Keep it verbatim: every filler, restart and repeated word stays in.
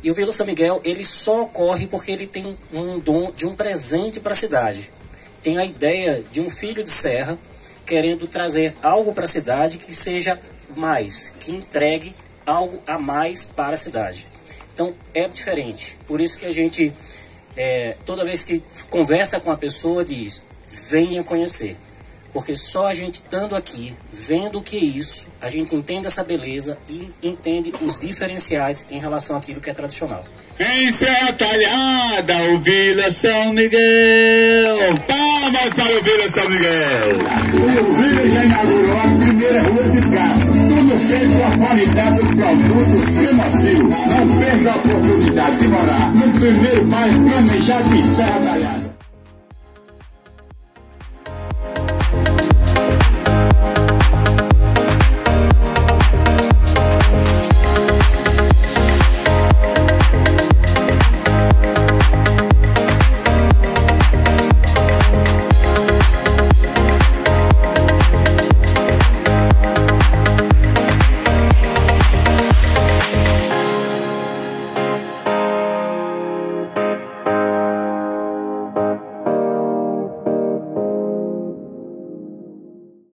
E o Vila São Miguel, ele só ocorre porque ele tem um dom de um presente para a cidade. Tem a ideia de um filho de Serra querendo trazer algo para a cidade que seja mais, que entregue algo a mais para a cidade. Então é diferente. Por isso que a gente, é, toda vez que conversa com a pessoa, diz: venha conhecer. Porque só a gente estando aqui, vendo o que é isso, a gente entende essa beleza e entende os diferenciais em relação àquilo que é tradicional. Em Serra Talhada, o Vila São Miguel. Palmas para o Vila São Miguel. O Vila já inaugurou a primeira rua de praça. Tudo feito com a qualidade do produto Premacio. Não perca a oportunidade de morar no primeiro bairro planejado de Serra